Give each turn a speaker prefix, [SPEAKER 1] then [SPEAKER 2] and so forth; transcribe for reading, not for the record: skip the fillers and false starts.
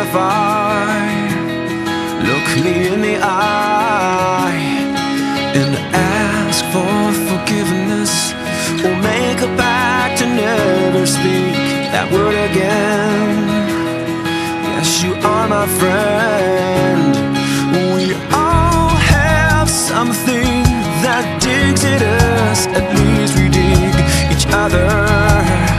[SPEAKER 1] I look me in the eye and ask for forgiveness, or make a pact to never speak that word again. Yes, you are my friend. We all have something that digs at us. At least we dig each other.